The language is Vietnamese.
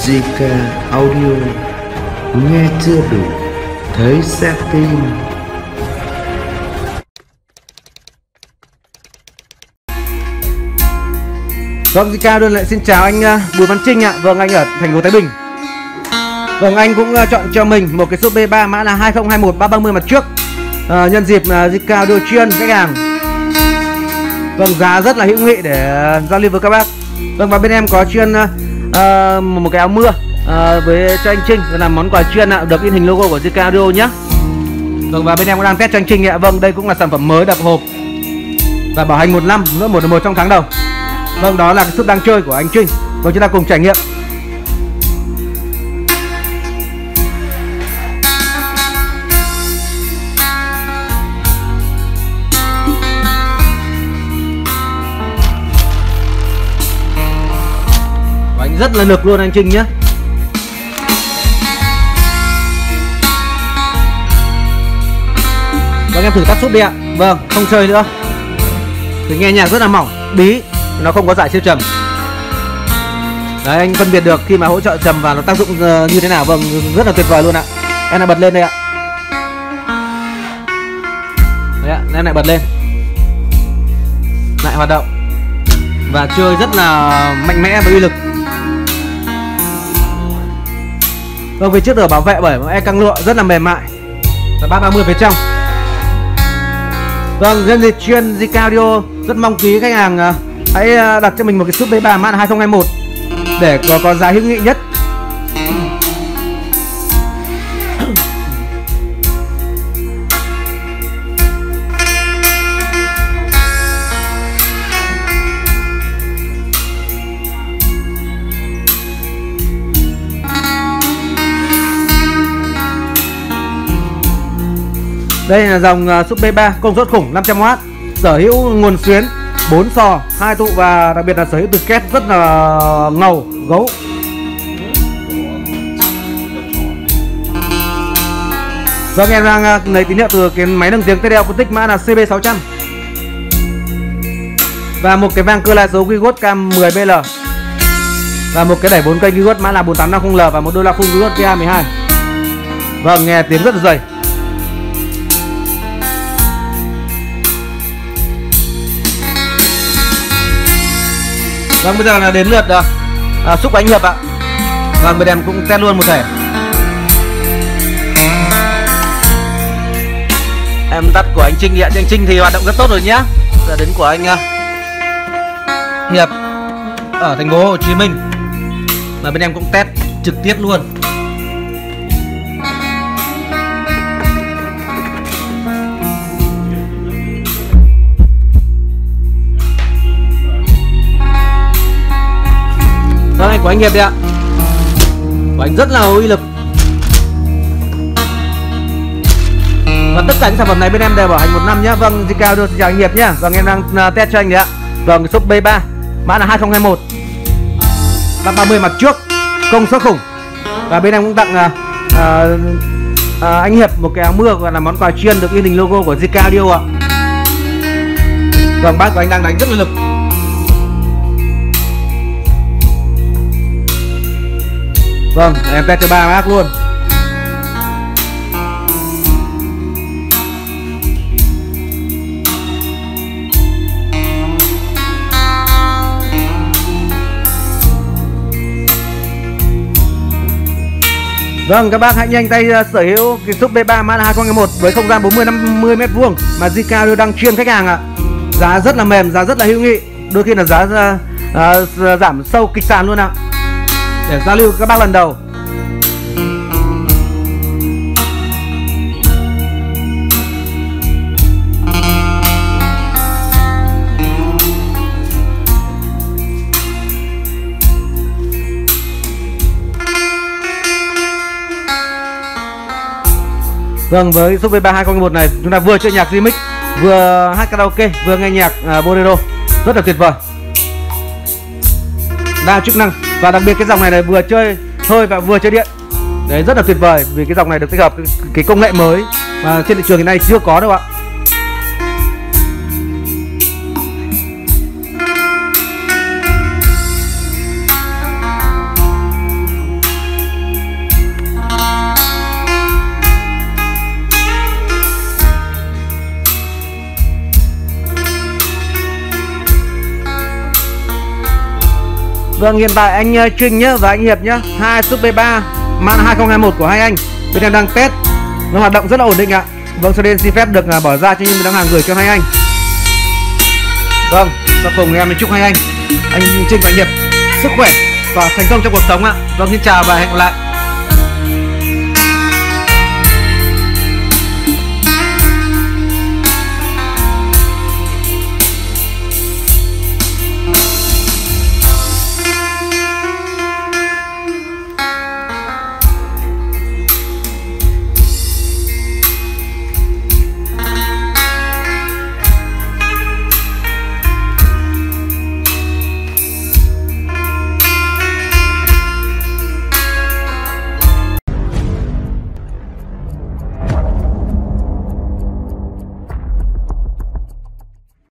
JK Audio, nghe chưa đủ, thấy sẽ tin. Vâng, JK Audio lại xin chào anh Bùi Văn Trinh ạ. Vâng, anh ở thành phố Thái Bình. Vâng, anh cũng chọn cho mình một cái số B3 mã là 2021 330 mặt trước. Nhân dịp JK Audio chuyên khách hàng. Vâng, giá rất là hữu nghị để giao lưu với các bác. Vâng, và bên em có chuyên một cái áo mưa với cho anh Trinh là món quà chuyên ạ, được in hình logo của JK Audio nhé. Vâng, và bên em cũng đang test cho anh Trinh ạ. Vâng, đây cũng là sản phẩm mới đập hộp và bảo hành 1 năm, nữa một trong tháng đầu. Vâng, đó là cái sức đang chơi của anh Trinh. Vâng, chúng ta cùng trải nghiệm. Và anh rất là lực luôn anh Trinh nhé. Vâng, em thử tắt súp đi ạ. Vâng, không chơi nữa. Thì nghe nhạc rất là mỏng, bí, nó không có giải siêu trầm. Đấy, anh phân biệt được khi mà hỗ trợ trầm và nó tác dụng như thế nào. Vâng, rất là tuyệt vời luôn ạ. Em lại bật lên đây ạ. Đấy ạ, em lại bật lên, lại hoạt động và chơi rất là mạnh mẽ và uy lực. Vâng, phía trước được bảo vệ bởi một e căng lụa rất là mềm mại và 330 phía trong. Vâng, nhân dịp chuyên JK Audio rất mong quý khách hàng hãy đặt cho mình một cái súp B3 mã 2021 để có giá hữu nghị nhất. Đây là dòng súp B3 công suất khủng 500W, sở hữu nguồn xuyến 4 sò, 2 tụ và đặc biệt là sở hữu từ két rất là ngầu, gấu. Vâng, em đang lấy tín hiệu từ cái máy nâng tiếng TD Acoustic mã là CB600 và một cái vang cơ lai số Wigot Cam 10BL và một cái đẩy 4 kênh Wigot mã là 4850L và một đôi loa phun Wigot VA12. Vâng, nghe tiếng rất là dày. Vâng, bây giờ là đến lượt xúc của anh Hiệp ạ. Vâng, bên em cũng test luôn một thể. Em tắt của anh Trinh ạ. Anh Trinh thì hoạt động rất tốt rồi nhá. Giờ đến của anh Hiệp ở thành phố Hồ Chí Minh. Và bên em cũng test trực tiếp luôn. Vâng, anh của anh Hiệp đây ạ. Của anh rất là uy lực. Và tất cả những sản phẩm này bên em đều bảo hành 1 năm nhá. Vâng, JK Audio xin chào anh Hiệp nhá. Vâng, em đang test cho anh đấy ạ. Vâng, cái shop B3 mã là 2021 330 mặt trước, công suất khủng. Và bên em cũng tặng anh Hiệp một cái áo mưa gọi là món quà chuyên được in hình logo của JK Audio ạ. Vâng, bác của anh đang đánh rất là lực. Vâng, em test cho 3 bác luôn. Vâng, các bác hãy nhanh tay sở hữu cái súp B3 mã là 2021 với không gian 40-50 m² mà JK Audio đang chuyên khách hàng ạ. Giá rất là mềm, giá rất là hữu nghị, đôi khi là giá giảm sâu kịch sàn luôn ạ. Để giao lưu các bác lần đầu. Vâng, với súp B3 2021 này chúng ta vừa chơi nhạc remix, vừa hát karaoke, vừa nghe nhạc bolero, rất là tuyệt vời, đa chức năng. Và đặc biệt cái dòng này vừa chơi hơi và vừa chơi điện. Đấy, rất là tuyệt vời vì cái dòng này được tích hợp cái công nghệ mới mà trên thị trường hiện nay chưa có đâu ạ. Vâng, hiện tại anh Trinh nhá và anh Hiệp nhá, hai súp B3 mã 2021 của hai anh bên em đang test, nó hoạt động rất là ổn định ạ. Vâng, sau đây xin phép được bỏ ra cho những đơn hàng gửi cho hai anh. Vâng, sau cùng em chúc hai anh Trinh và anh Hiệp sức khỏe và thành công trong cuộc sống ạ. Vâng, xin chào và hẹn gặp lại.